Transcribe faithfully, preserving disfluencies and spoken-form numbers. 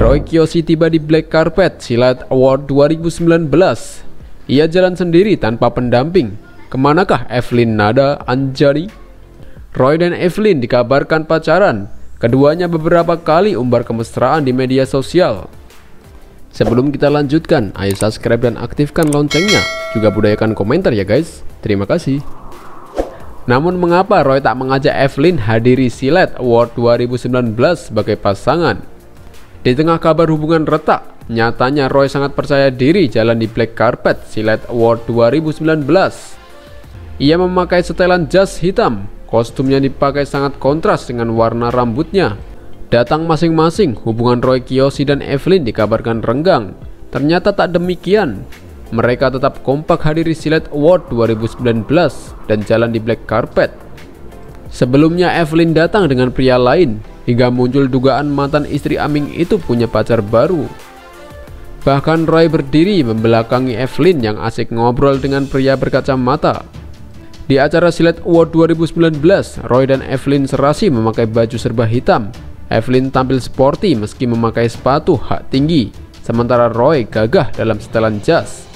Roy Kiyoshi tiba di Black Carpet Silat Award dua ribu sembilan belas. Ia jalan sendiri tanpa pendamping. Kemanakah Evelyn Nada Anjani? Roy dan Evelyn dikabarkan pacaran. Keduanya beberapa kali umbar kemesraan di media sosial. Sebelum kita lanjutkan, ayo subscribe dan aktifkan loncengnya. Juga budayakan komentar ya guys. Terima kasih. Namun mengapa Roy tak mengajak Evelyn hadiri Silat Award dua ribu sembilan belas sebagai pasangan? Di tengah kabar hubungan retak, nyatanya Roy sangat percaya diri jalan di Black Carpet Silat Award dua ribu sembilan belas. Ia memakai setelan jas hitam. Kostumnya dipakai sangat kontras dengan warna rambutnya. Datang masing-masing, hubungan Roy Kiyoshi dan Evelyn dikabarkan renggang. Ternyata tak demikian. Mereka tetap kompak hadiri Silat Award dua ribu sembilan belas dan jalan di Black Carpet. Sebelumnya Evelyn datang dengan pria lain, hingga muncul dugaan mantan istri Aming itu punya pacar baru. Bahkan Roy berdiri membelakangi Evelyn yang asik ngobrol dengan pria berkacamata. Di acara Silat Award dua ribu sembilan belas, Roy dan Evelyn serasi memakai baju serba hitam. Evelyn tampil sporty meski memakai sepatu hak tinggi, sementara Roy gagah dalam setelan jas.